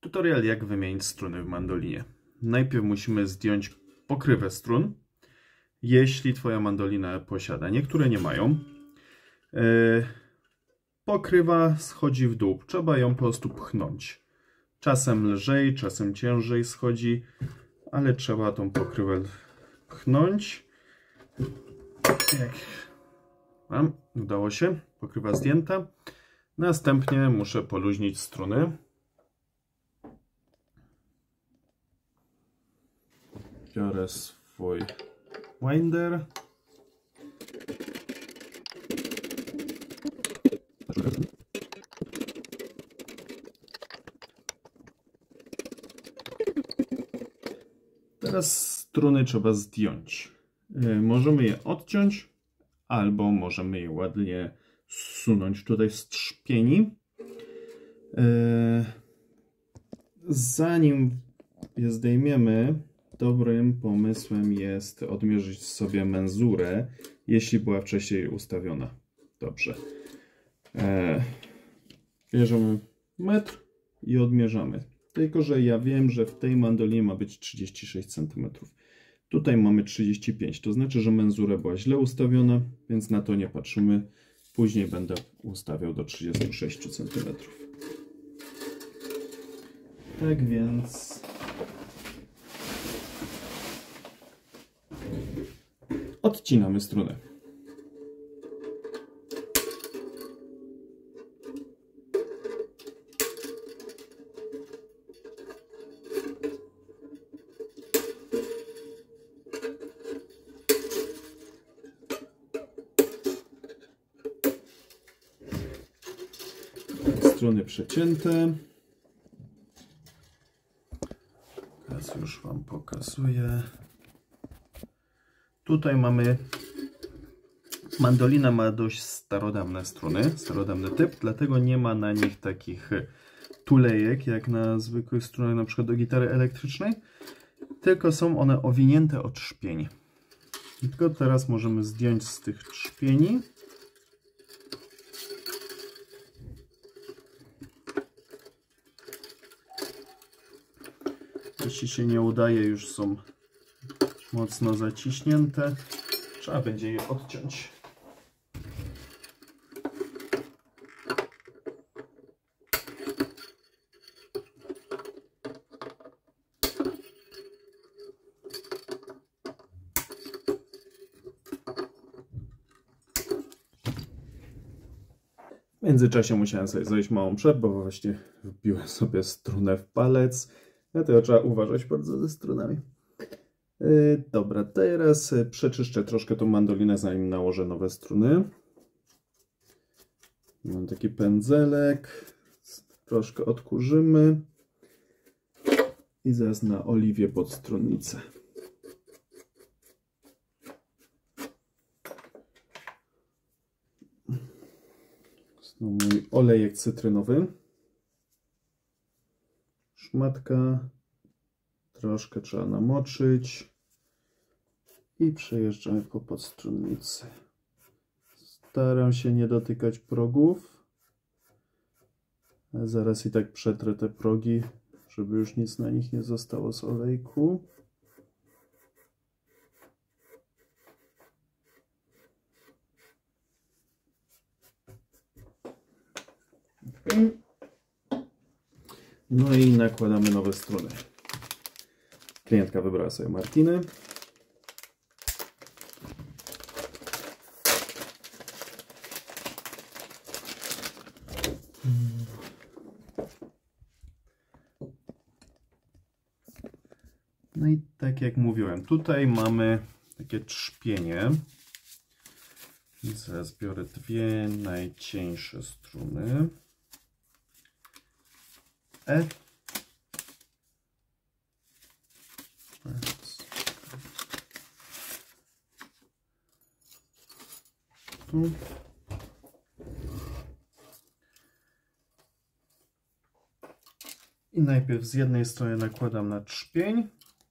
Tutorial, jak wymienić struny w mandolinie. Najpierw musimy zdjąć pokrywę strun, jeśli Twoja mandolina posiada. Niektóre nie mają. Pokrywa schodzi w dół. Trzeba ją po prostu pchnąć. Czasem lżej, czasem ciężej schodzi, ale trzeba tą pokrywę pchnąć. Mam, udało się. Pokrywa zdjęta. Następnie muszę poluźnić struny. Biorę swój winder. Teraz struny trzeba zdjąć. Możemy je odciąć, albo możemy je ładnie zsunąć tutaj z trzpieni. Zanim je zdejmiemy, dobrym pomysłem jest odmierzyć sobie menzurę, jeśli była wcześniej ustawiona. Dobrze. Bierzemy metr i odmierzamy. Tylko że ja wiem, że w tej mandolinie ma być 36 cm. Tutaj mamy 35, to znaczy, że menzura była źle ustawiona, więc na to nie patrzymy. Później będę ustawiał do 36 cm. Tak więc odcinamy strunę. Struny przecięte. Teraz już Wam pokazuję. Tutaj mamy... Mandolina ma dość starodawne struny, starodawny typ, dlatego nie ma na nich takich tulejek jak na zwykłych strunach, na przykład do gitary elektrycznej, tylko są one owinięte od trzpieni. Tylko teraz możemy zdjąć z tych trzpieni. Jeśli się nie udaje, już są mocno zaciśnięte, trzeba będzie je odciąć. W międzyczasie musiałem sobie zrobić małą przerwę, bo właśnie wbiłem sobie strunę w palec. Dlatego trzeba uważać bardzo ze strunami. Dobra, teraz przeczyszczę troszkę tą mandolinę, zanim nałożę nowe struny. Mam taki pędzelek. Troszkę odkurzymy. I zaraz na oliwie pod stronnicę. Znowu mój olejek cytrynowy. Szmatka. Troszkę trzeba namoczyć. I przejeżdżamy po podstrunnicy. Staram się nie dotykać progów. Ale zaraz i tak przetrę te progi, żeby już nic na nich nie zostało z olejku. No i nakładamy nowe struny. Klientka wybrała sobie Martiny. No i tak jak mówiłem, tutaj mamy takie trzpienie. I zaraz biorę dwie najcieńsze struny. E. Tu. I najpierw z jednej strony nakładam na trzpień,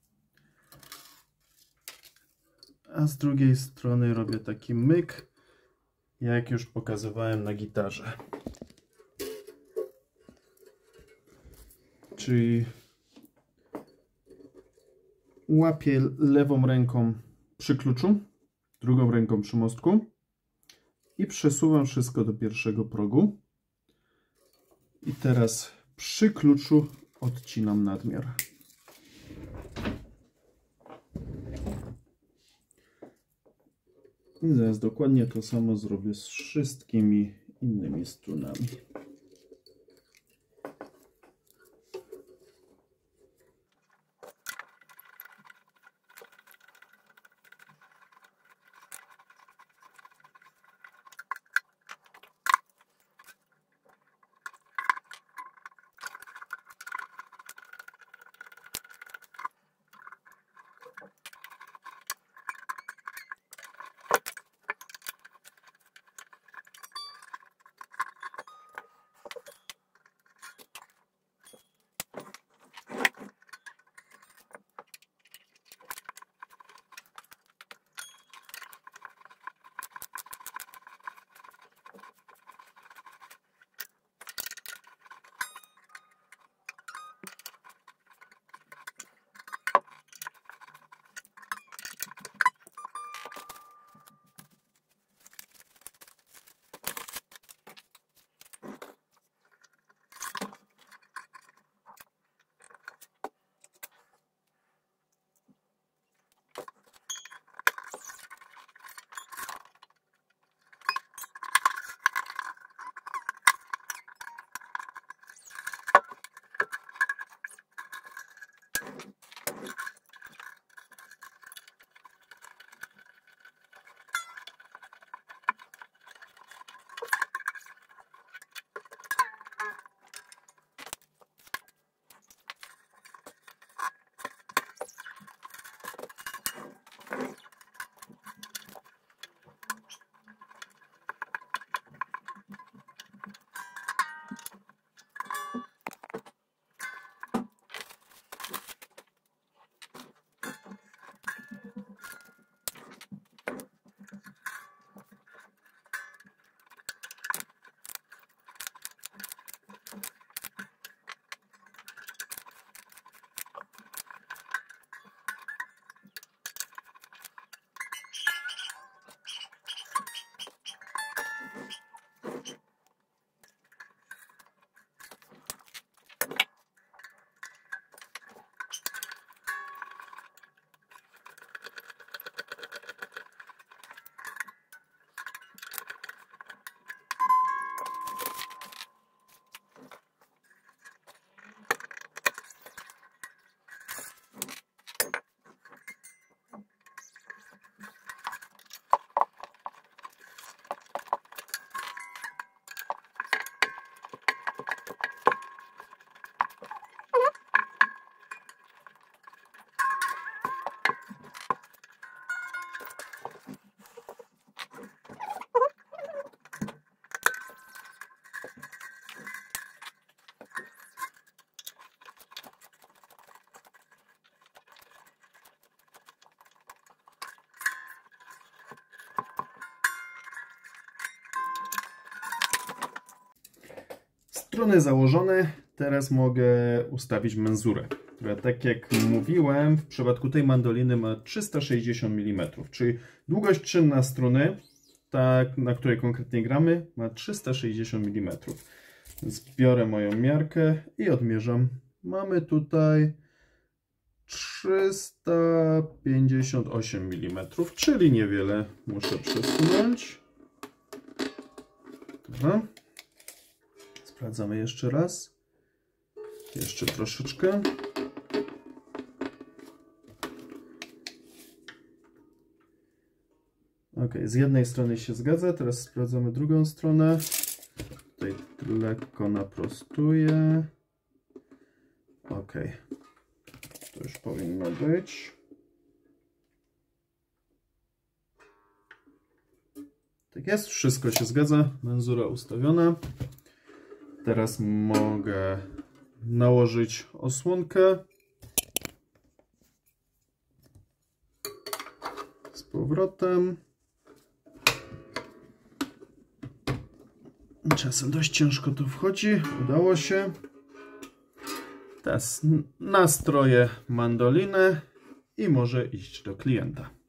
a z drugiej strony robię taki myk, jak już pokazywałem na gitarze. Czyli łapię lewą ręką przy kluczu, drugą ręką przy mostku i przesuwam wszystko do pierwszego progu. I teraz przy kluczu odcinam nadmiar. I zaraz dokładnie to samo zrobię z wszystkimi innymi strunami. Struny założone, teraz mogę ustawić menzurę, która, tak jak mówiłem, w przypadku tej mandoliny ma 360 mm, czyli długość czynna struny, tak, na której konkretnie gramy, ma 360 mm. Więc biorę moją miarkę i odmierzam. Mamy tutaj 358 mm, czyli niewiele muszę przesunąć. Dobra. Sprawdzamy jeszcze raz. Jeszcze troszeczkę. Ok, z jednej strony się zgadza, teraz sprawdzamy drugą stronę. Tutaj lekko naprostuję. Ok, to już powinno być. Tak jest, wszystko się zgadza, menzura ustawiona. Teraz mogę nałożyć osłonkę. Z powrotem. Czasem dość ciężko to wchodzi. Udało się. Teraz nastroję mandolinę i może iść do klienta.